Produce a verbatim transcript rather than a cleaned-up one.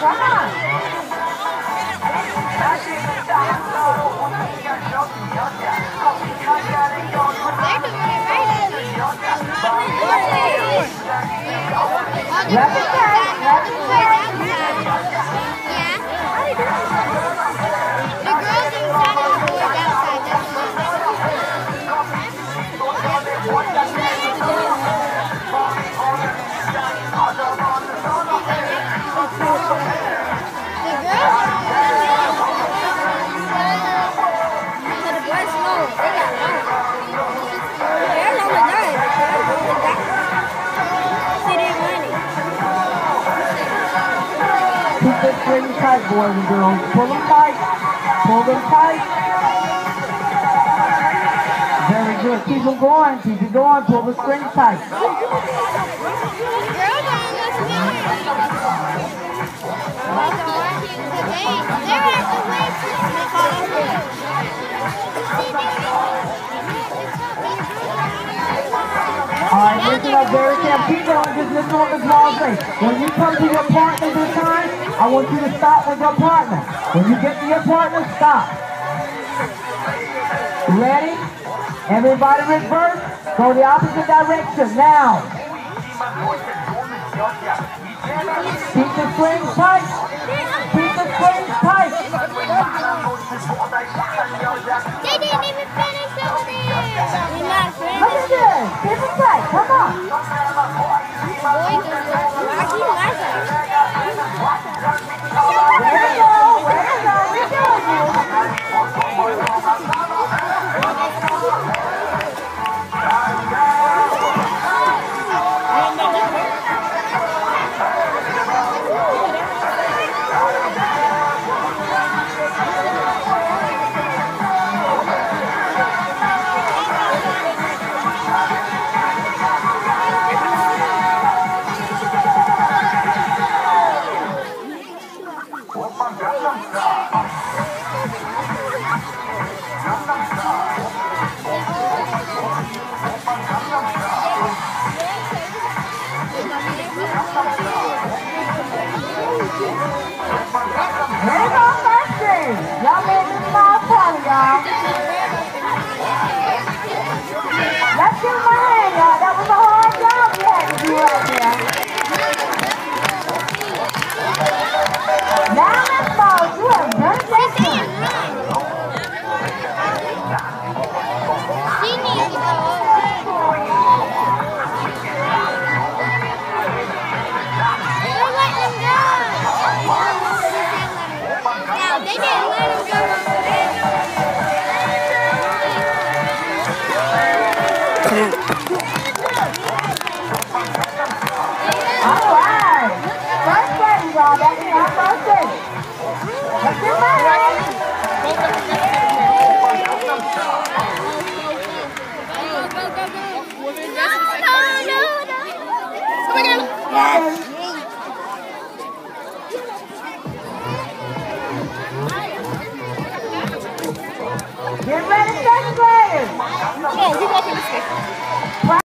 Come on. Let me try. Let me try. Yeah. The girls inside and the boys outside. Keep this string tight, boys and girls. Pull them tight. Pull them tight. Very good. Keep them going. Keep it going. Pull the string tight. Alright, listen up, very careful. Keep going, just listen on this long thing. When you come to your partner this time, I want you to stop with your partner. When you get to your partner, stop. Ready? Everybody reverse. Go the opposite direction. Now. Keep the strings tight. Keep the strings tight. They didn't even finish over there. We're not finished. Look at this. Keep it tight. Come on. Where to go? Where to go? We're doing you. Here's our first thing. Y'all made this small party, y'all. Let's give them a hand, y'all. That was a hard job we had to do right there. Now, Miss Balls, you have done it this time. She needs to go. They're letting him go. Now, they didn't let him go. All right. First thing, y'all. That's our first thing. Let's get ready. Go, go, go. No, no, no, no. Come on, girl. Yes. Get ready, second graders. Oh, we walking this way.